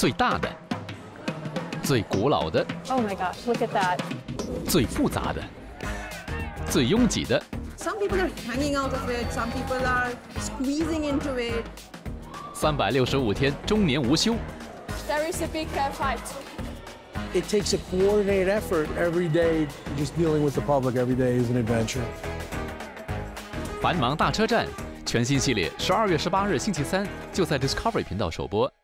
最大的、最古老的、 Oh my gosh, look at that. 最复杂的、最拥挤的。 Some people are hanging out of it, some people are squeezing into it. 365天，终年无休。 There is a big fight. It takes a coordinated effort every day. Just dealing with the public every day is an adventure. 繁忙大车站全新系列12月18日星期三就在 Discovery 频道首播。